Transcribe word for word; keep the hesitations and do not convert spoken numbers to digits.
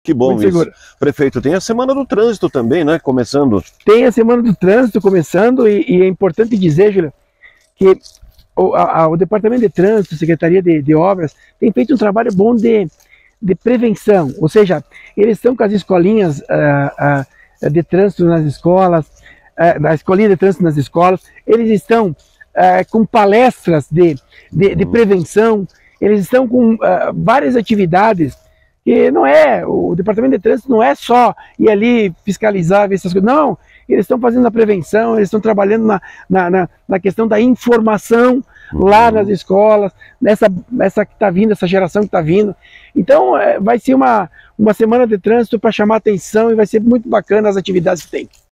Que bom muito isso. segura. Prefeito, tem a Semana do Trânsito também, né? Começando. Tem a Semana do Trânsito começando e, e é importante dizer, Júlia, que o, a, a, o Departamento de Trânsito, Secretaria de, de Obras, tem feito um trabalho bom de, de prevenção, ou seja, eles estão com as escolinhas uh, uh, de trânsito nas escolas, uh, da escolinha de trânsito nas escolas, eles estão uh, com palestras de, de, de prevenção, eles estão com uh, várias atividades, que não é, o Departamento de Trânsito não é só ir ali fiscalizar, ver essas coisas, não, eles estão fazendo a prevenção, eles estão trabalhando na, na, na, na questão da informação lá nas escolas, nessa, nessa que está vindo, essa geração que está vindo. Então é, vai ser uma, uma semana de trânsito para chamar atenção e vai ser muito bacana as atividades que tem.